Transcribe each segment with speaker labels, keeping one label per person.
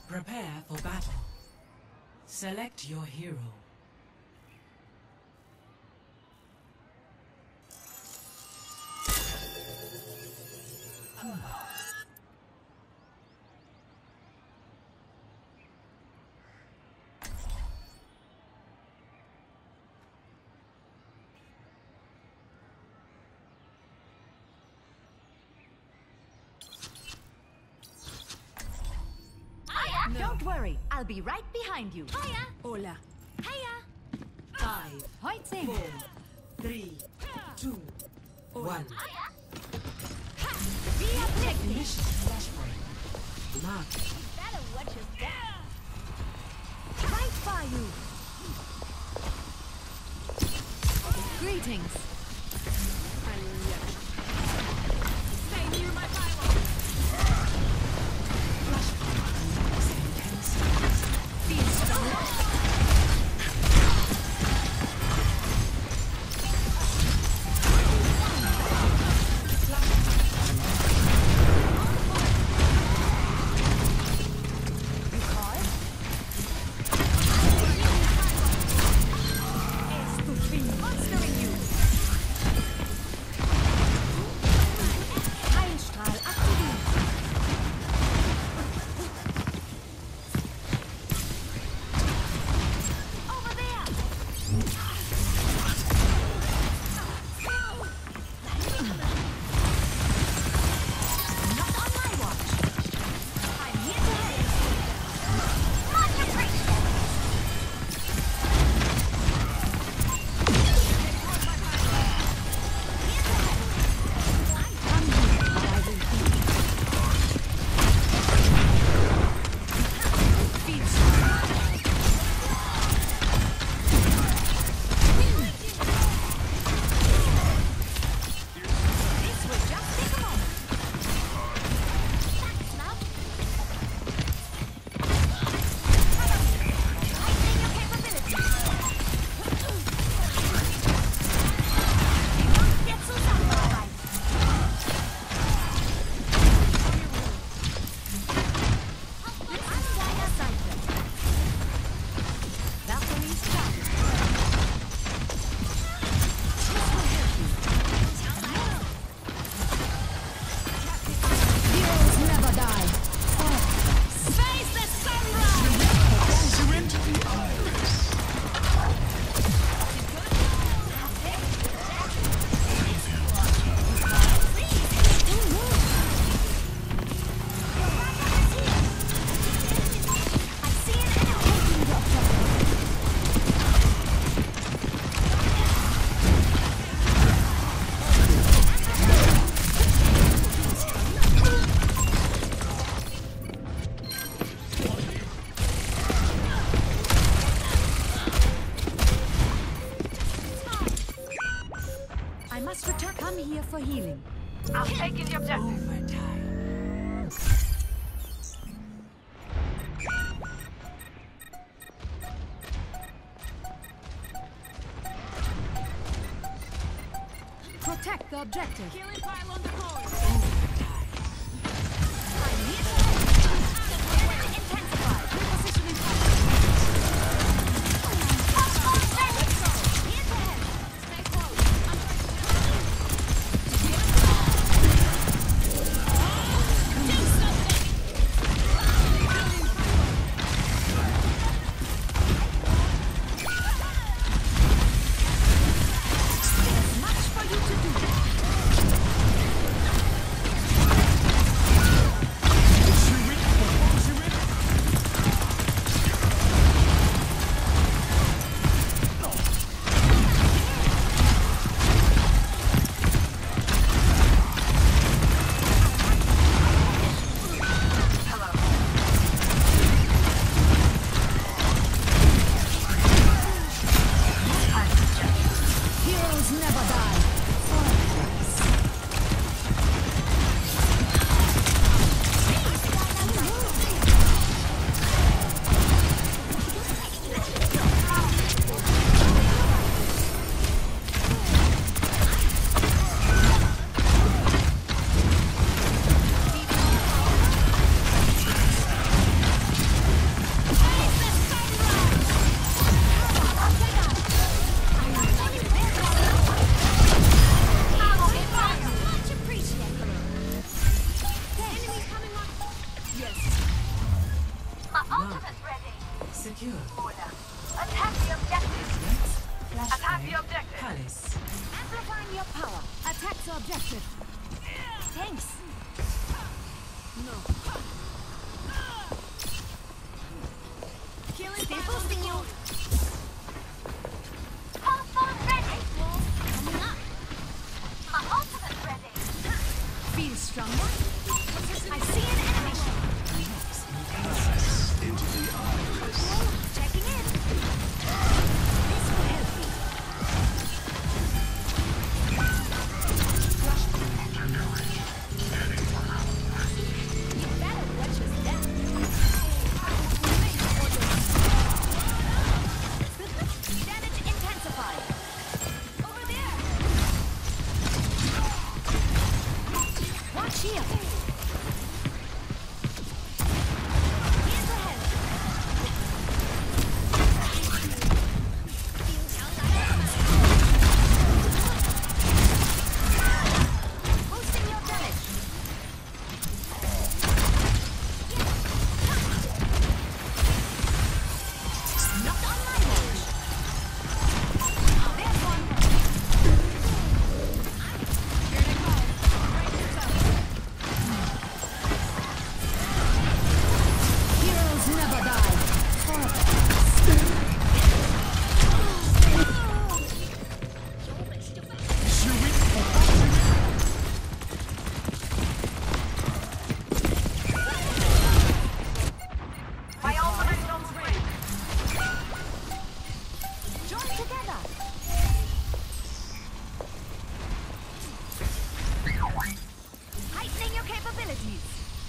Speaker 1: Prepare for battle. Select your hero.
Speaker 2: Don't worry, I'll be right behind you. Hiya!
Speaker 1: Hola.
Speaker 2: Hiya!
Speaker 1: 5,
Speaker 2: Hoitzing!
Speaker 1: 4, 3, 2, 1.
Speaker 2: Be objective!
Speaker 1: Initial flashpoint. Mark.
Speaker 2: Better watch your step! Right by you! Greetings! Stay near my pylon! Feel strong! For healing.
Speaker 3: I'm taking the objective.
Speaker 1: Overtime.
Speaker 2: Protect the objective.
Speaker 3: Killing pile on the core.
Speaker 2: I'm here to help. Intensify. Repositioning fire. Here to help. Stay close. There's much for you to do.
Speaker 1: Secure.
Speaker 3: Attack the objective.
Speaker 1: Flash
Speaker 3: Attack
Speaker 1: point.
Speaker 3: the objective.
Speaker 1: Palace.
Speaker 2: Amplifying your power. Attack the objective. Thanks. No. Still boosting you.
Speaker 3: Pulse bomb ready.
Speaker 2: Coming up.
Speaker 3: My ultimate ready.
Speaker 2: Feel stronger. I see an enemy.
Speaker 4: Into the iris.
Speaker 2: Checking in. This will help me. You better watch your step. Damage intensified. Over there. Watch here. Here's the head. Boosting your damage. Not on my watch. There's one. Here they come. Brace yourself. Heroes never die.
Speaker 3: My ultimate is on the way.
Speaker 2: Join together. Heightening your capabilities.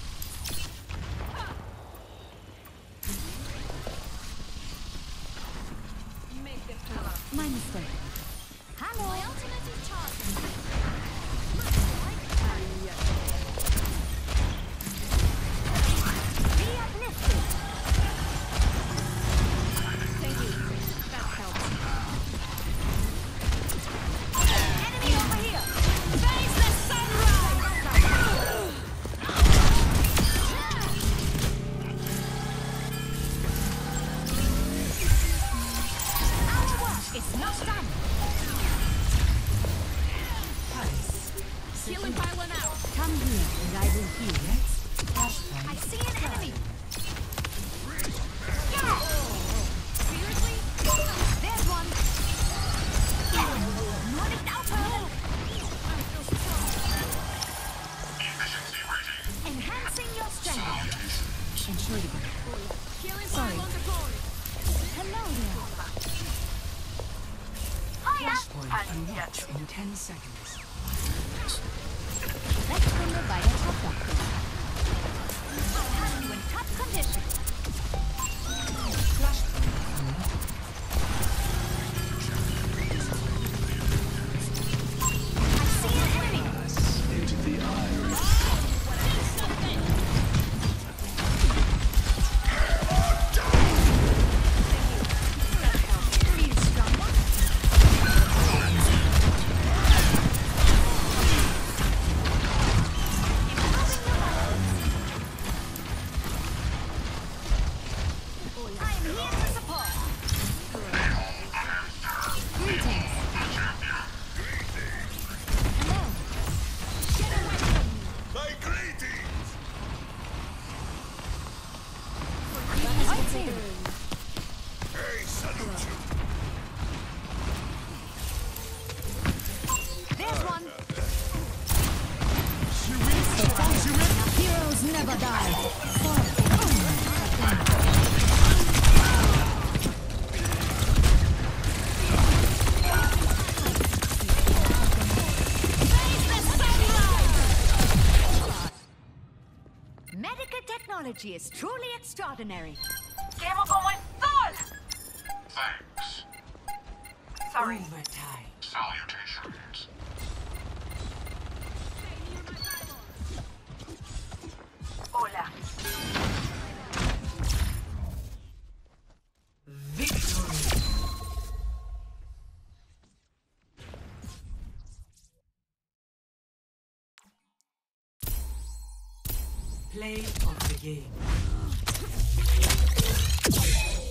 Speaker 2: My mistake. Hello. My ultimate is charged. Be uplifted. Thank you. That helps. Enemy over here. Face the sunrise. Our work is not done.
Speaker 1: Palace.
Speaker 2: Healing pylon out. Come here and I will heal.
Speaker 1: Flash
Speaker 2: I
Speaker 1: point.
Speaker 2: see an enemy. Yeah. Seriously? There's one. Nordic outer. Enhancing your strength. Sorry. Hello there.
Speaker 1: Flash point unlocked in 10 seconds.
Speaker 2: Let's bring the vital top doctor. I'll have you in top condition.
Speaker 1: Flash point unlocked.
Speaker 2: I see an enemy.
Speaker 4: Into the iris.
Speaker 2: Feel stronger. I am here to support. Greetings. Hello. Get away from me.
Speaker 4: My greetings!
Speaker 2: Fighting.
Speaker 4: Hey, salute you!
Speaker 2: There's one. Heroes never die. Medical technology is truly extraordinary.
Speaker 3: Game going full.
Speaker 4: Thanks.
Speaker 3: Sorry.
Speaker 1: Overtime.
Speaker 4: Salutations.
Speaker 3: Hola.
Speaker 1: Victory. Play of the game.